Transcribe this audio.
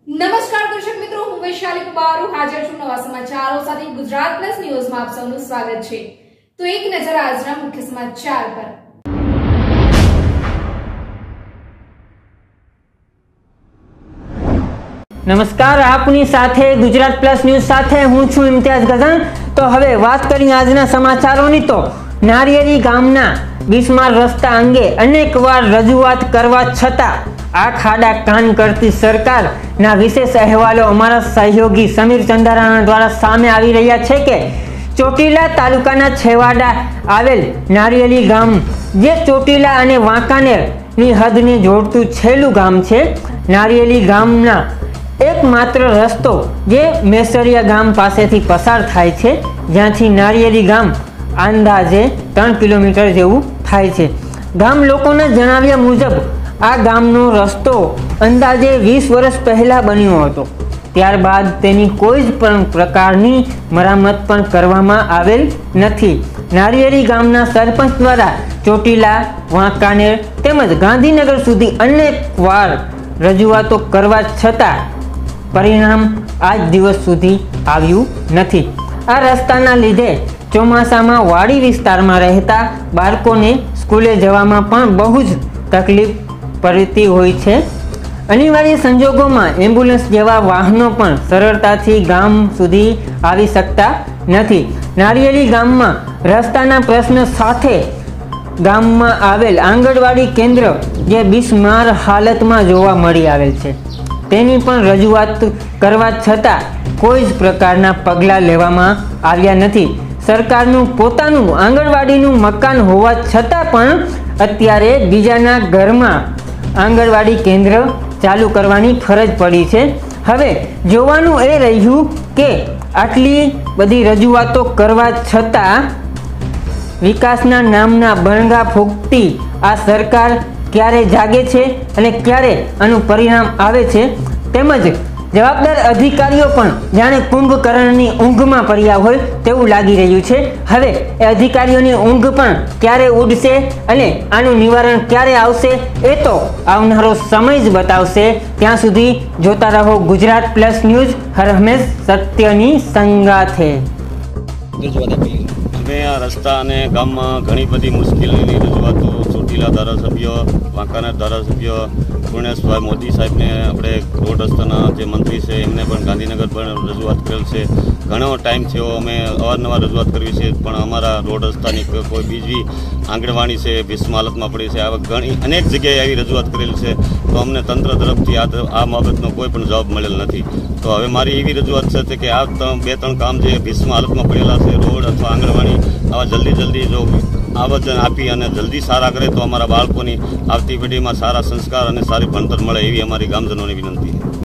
નમસ્કાર દર્શક મિત્રો, હું વૈશાલી કુમાર હાજર છું નવા સમાચારો સાથે ગુજરાત પ્લસ ન્યૂઝમાં આપ સૌનું સ્વાગત છે। તો એક નજર આજના મુખ્ય સમાચાર પર। નમસ્કાર, આપની સાથે ગુજરાત પ્લસ ન્યૂઝ સાથે હું છું ઇમ્તિયાઝ ગઝન। તો હવે વાત કરીએ આજના સમાચારોની। તો નારિયેરી ગામના બિસ્માર રસ્તા અંગે અનેકવાર રજૂઆત કરવા છતાં આ ખાડા કાન કરતી સરકારના વિશેષ અહેવાલો અમારા સહયોગી સમીર ચંદારાણા દ્વારા સામે આવી રહ્યા છે કે ચોટીલા તાલુકાના છેવાડા આવેલ નારિયેલી ગામ જે ચોટીલા અને વાંકાનેરની હદને જોડતું છેલ્લું ગામ છે। નારિયેલી ગામના એકમાત્ર રસ્તો જે મેસરિયા ગામ પાસેથી પસાર થાય છે, જ્યાંથી નારિયેલી ગામ અંદાજે 3 કિલોમીટર જેવું થાય છે। ગામ લોકોના જણાવ્યા મુજબ આ ગામનો રસ્તો અંદાજે 20 વર્ષ પહેલા બન્યો હતો, ત્યારબાદ તેની કોઈ જ પણ પ્રકારની મરામત પણ કરવામાં આવેલ નથી। નારિયેરી ગામના સરપંચ દ્વારા ચોટીલા, વાંકાનેર તેમજ ગાંધીનગર સુધી અનેકવાર રજૂઆતો કરવા છતાં પરિણામ આજ દિવસ સુધી આવ્યું નથી। આ રસ્તાના લીધે ચોમાસામાં વાડી વિસ્તારમાં રહેતા બાળકોને સ્કૂલે જવામાં પણ બહુ જ તકલીફ પડતી હોય છે। અનિવાર્ય સંજોગોમાં એમ્બ્યુલન્સ જેવા વાહનો પણ સરળતાથી ગામ સુધી આવી શકતા નથી। નારિયેલી ગામમાં રસ્તાના પ્રશ્ન સાથે ગામમાં આવેલ આંગણવાડી કેન્દ્ર જે બિસ્માર હાલતમાં જોવા મળી આવેલ છે, તેની પણ રજૂઆત કરવા છતાં કોઈ જ પ્રકારના પગલાં લેવામાં આવ્યા નથી। સરકારનું પોતાનું આંગણવાડીનું મકાન હોવા છતાં પણ અત્યારે બીજાના ઘરમાં આંગણવાડી કેન્દ્ર ચાલુ કરવાની ફરજ પડી છે। હવે જોવાનું એ રહ્યું કે આટલી બધી રજૂઆતો કરવા છતાં વિકાસના નામના બણગા ફૂંકતી આ સરકાર ક્યારે જાગે છે અને ક્યારે આનું પરિણામ આવે છે, તેમજ જવાબદાર અધિકારીઓ પણ જાણે કુંભકર્ણની ઊંઘમાં પડ્યા હોય તેવું લાગી રહ્યું છે। હવે એ અધિકારીઓની ઊંઘ પણ ક્યારે ઉડશે અને આનું નિવારણ ક્યારે આવશે એ તો આવનારો સમય જ બતાવશે। ત્યાં સુધી જોતા રહો ગુજરાત પ્લસ ન્યૂઝ, હર હંમેશ સત્યની સંગાથે। અમે આ રસ્તા અને ગામમાં ઘણી બધી મુશ્કેલીની રજૂઆતો ચોટીલા ધારાસભ્ય, વાંકાનેર ધારાસભ્ય પૂર્ણેશભાઈ મોદી સાહેબને, આપણે રોડ રસ્તાના જે મંત્રી છે એમને પણ ગાંધીનગર પણ રજૂઆત કરેલ છે। ઘણો ટાઈમ થયો, અમે અવારનવાર રજૂઆત કરવી છે, પણ અમારા રોડ રસ્તાની કોઈ બીજી આંગણવાડી છે બિસ્માર હાલતમાં પડી છે। આવા ઘણી અનેક જગ્યાએ આવી રજૂઆત કરેલ છે, તો અમને તંત્ર તરફથી આ બાબતનો કોઈ પણ જવાબ મળેલ નથી। તો હવે મારી એવી રજૂઆત છે કે આ 2-3 કામ જે બિસ્માર હાલતમાં પડેલા છે, રોડ અથવા આંગણવાડી, આવા જલ્દી જો આવર્જન આપી અને જલ્દી સારા કરે તો અમારા બાળકોની આવતી પેઢીમાં સારા સંસ્કાર અને સારી ભણતર મળે એવી અમારી ગામજનોની વિનંતી છે।